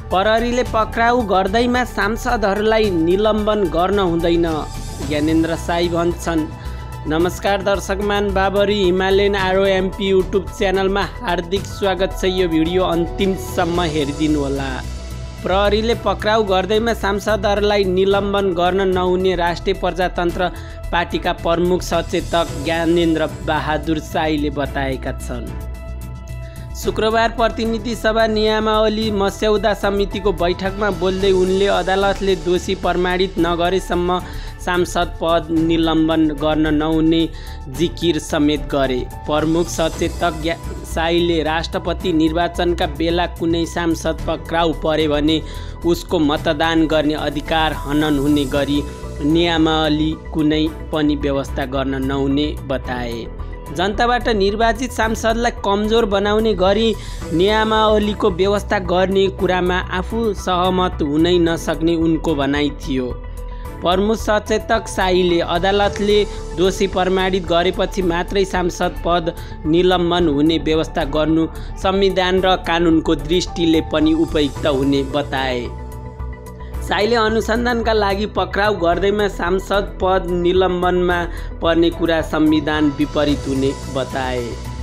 प्रहरीले पक्राउ गर्दैमा सांसदहरूलाई निलम्बन गर्न हुँदैन, ज्ञानेन्द्र साई भन्छन्। नमस्कार दर्शकमान, बाबरी हिमालयन आरो एमपी युट्युब च्यानलमा हार्दिक स्वागत छ। यो भिडियो अन्तिमसम्म हेरिदिनु होला। प्रहरीले पक्राउ गर्दैमा सांसदहरूलाई निलम्बन गर्न नहुने राष्ट्रिय प्रजातन्त्र पार्टीका प्रमुख सचेतक ज्ञानेन्द्र बहादुर साईले बताएका छन्। शुक्रबार प्रतिनिधि सभा नियमावली मस्यौदा समितिको बैठकमा बोल्दै उनले अदालतले दोषी प्रमाणित नगरेसम्म सांसद पद निलम्बन गर्न नहुने जिकिर समेत गरे। प्रमुख सचेतक साईले राष्ट्रपति निर्वाचनका बेला कुनै सांसद पक्राउ परे भने उसको मतदान गर्ने अधिकार हनन हुने गरी नियमावली कुनै पनि व्यवस्था गर्न नहुने बताए। जनताबाट निर्वाचित सांसदलाई कमजोर बनाउने गरी नियमावलीको व्यवस्था गर्ने कुरामा आफू सहमत हुनै नसक्ने उनको भनाइ थियो। प्रमुख सचेतक साईले अदालतले दोषी प्रमाणित गरेपछि मात्रै सांसद पद निलम्बन हुने व्यवस्था गर्नु संविधान र कानुनको दृष्टिले पनि उपयुक्त हुने बताए। साईले अनुसन्धानका लागि पक्राउ गर्दैमा सांसद पद निलम्बनमा पर्ने कुरा संविधान विपरीत हुने बताए।